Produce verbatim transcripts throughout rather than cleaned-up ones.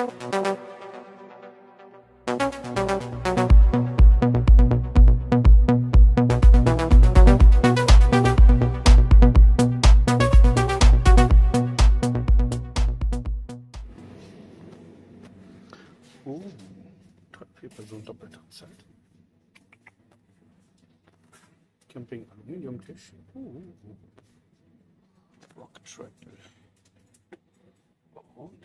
Oh, vier Personen Doppeltagzeit. Camping Aluminiumtisch. Oh, Rock Trail. Und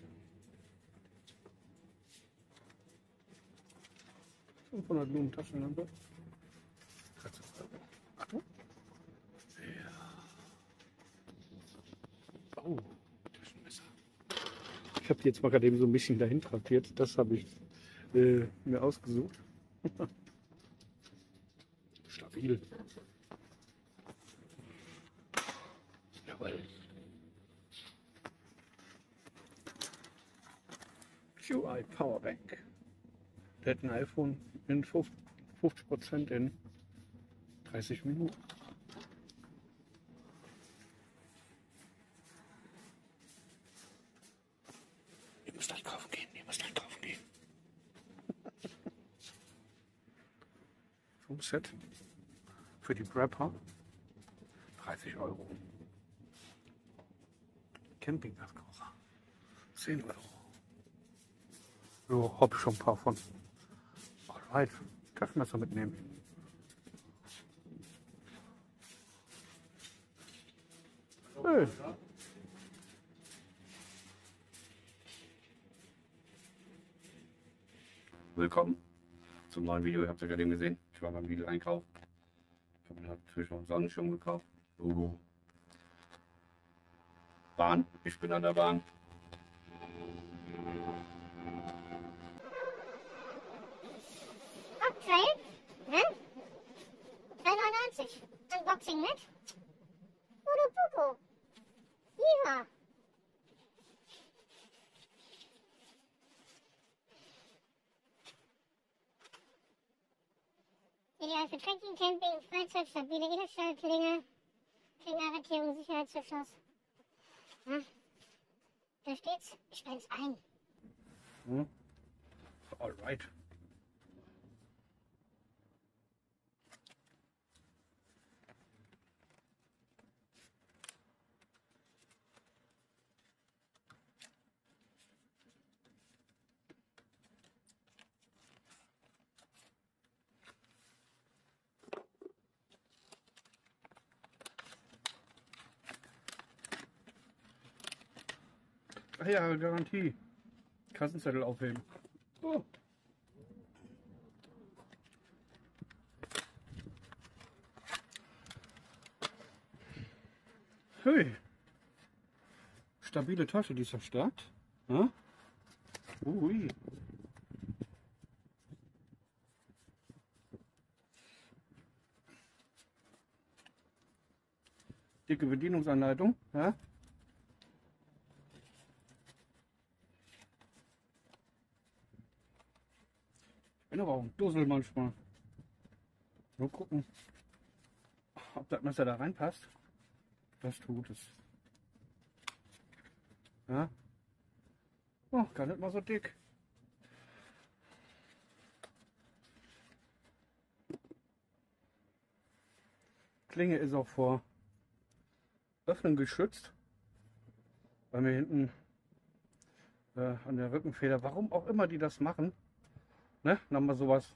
fünfhundert Lumen Taschenlampe. dreizehn Euro. Achtung. Ja. Oh, Taschenmesser. Ich habe jetzt mal gerade eben so ein bisschen dahin traktiert. Das habe ich äh, mir ausgesucht. Stabil. Jawohl. Q I Powerbank. Der hat ein iPhone in fünfzig Prozent in dreißig Minuten. Ihr müsst gleich kaufen gehen, ihr müsst gleich kaufen gehen. So ein Set für die Prepper. dreißig Euro. Campinggaskocher. zehn Euro. So, hab ich schon ein paar von. Alright, Taschenmesser mitnehmen. Hey. Willkommen zum neuen Video. Ihr habt es ja gerade eben gesehen. Ich war beim Lidl-Einkauf. Ich habe mir natürlich noch einen Sonnenschirm gekauft. Logo. Bahn. Ich bin an der Bahn. Rock Trail, ne? drei neunundneunzig. Unboxing mit. Udo Puko. Ja. Ideal für Trekking, Camping, Freizeit, stabile Edelstahlklinge, Klingenarretierung, Sicherheitsverschluss. Ja. Da steht's, ich spreng's ein. Hm. Alright. Ach ja, Garantie. Kassenzettel aufheben. Oh. Hey. Stabile Tasche, die ist stark. Ja? Ui. Dicke Bedienungsanleitung. Ja? Ich bin aber auch ein Dussel manchmal. Nur gucken, ob das Messer da reinpasst. Das tut es. Ja? Oh, gar nicht mal so dick. Klinge ist auch vor Öffnen geschützt, weil mir hinten äh, an der Rückenfeder, warum auch immer die das machen, ne, dann haben wir sowas.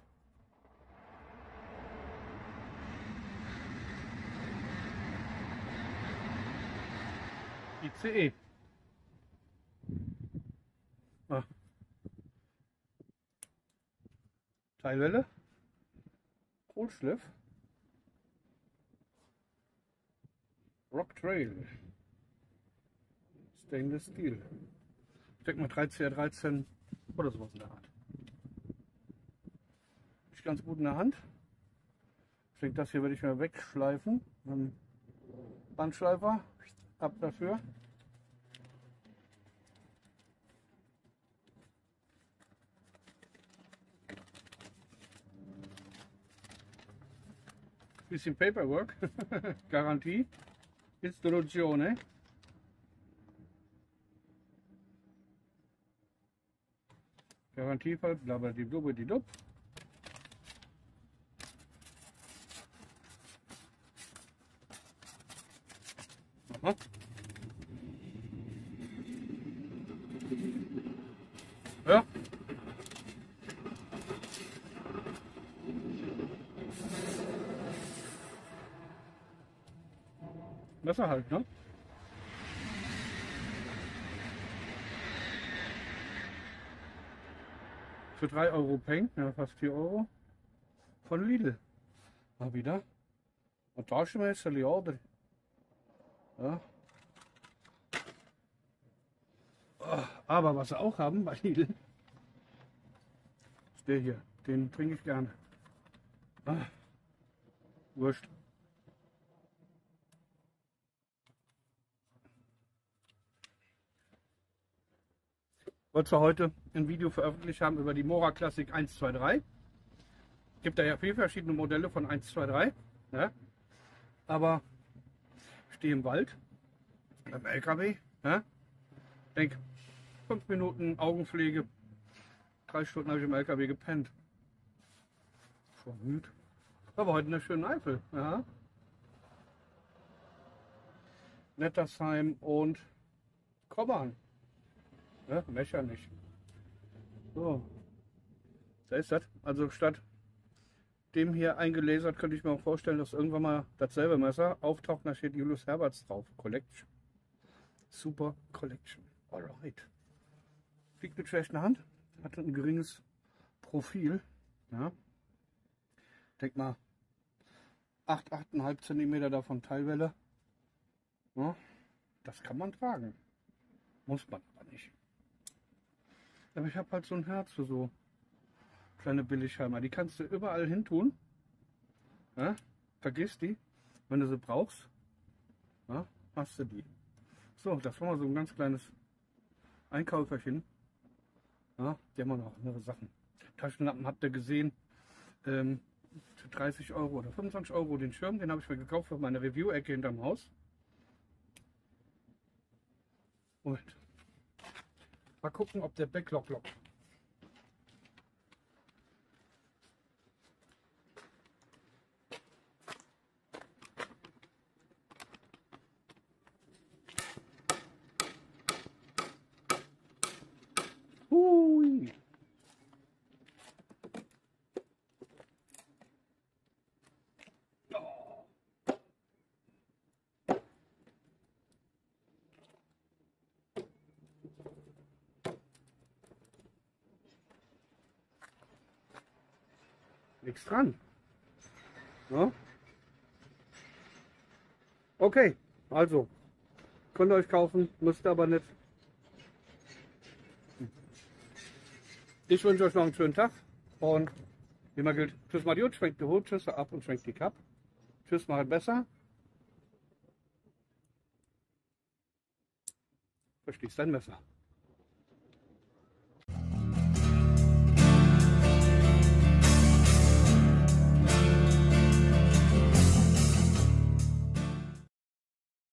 I C E. Ah. Teilwelle, Kohlschliff, Rock Trail, Stainless Steel. Ich denke mal dreizehn dreizehn oder sowas in der Art. Ist ganz gut in der Hand. Ich denke, das hier werde ich mir wegschleifen. Dann Bandschleifer, ab dafür. Bisschen Paperwork, Garantie, Istruzione. Garantiefall, bla bla die blubbe die dub. Aha. Ja. Besser halt, ne? Für drei Euro Peng, ja fast vier Euro. Von Lidl. Mal wieder. Ein Taschenmesser, oder? Ja. Oh, aber was sie auch haben bei Lidl, ist der hier. Den trinke ich gerne. Ah, wurscht. Wollte heute ein Video veröffentlicht haben über die Mora Classic eins, zwei, drei. Gibt da ja viele verschiedene Modelle von eins, zwei, drei. Ja? Aber ich stehe im Wald beim L K W. Ja? Denk, fünf Minuten Augenpflege. Drei Stunden habe ich im L K W gepennt. Schon müde. Aber heute in der schönen Eifel. Ja? Nettersheim und Kobbern. Ja, Messer nicht. So. Da ist das. Also statt dem hier eingelasert könnte ich mir auch vorstellen, dass irgendwann mal dasselbe Messer auftaucht. Da steht Julius Herberts drauf. Collection. Super Collection. Alright. Fliegt mit schlechter Hand. Hat ein geringes Profil. Ja. Denk mal acht, acht Komma fünf Zentimeter davon Teilwelle. Ja. Das kann man tragen. Muss man aber nicht. Aber ich habe halt so ein Herz für so kleine Billigheimer. Die kannst du überall hin tun. Ja? Vergiss die. Wenn du sie brauchst, ja, hast du die. So, das war mal so ein ganz kleines Einkäuferchen. Ja, die haben auch noch andere Sachen. Taschenlampen habt ihr gesehen. Ähm, für dreißig Euro oder fünfundzwanzig Euro den Schirm. Den habe ich mir gekauft für meine Review-Ecke hinterm Haus. Moment. Mal gucken, ob der Backlog lockt. Hui. Oh. Nichts dran. Ja. Okay, also könnt ihr euch kaufen, müsst ihr aber nicht. Ich wünsche euch noch einen schönen Tag und wie immer gilt, tschüss mal die Hut, schwenkt die Hut, tschüss ab und schwenkt die Kapp. Tschüss, macht besser. Verschließt dein Messer.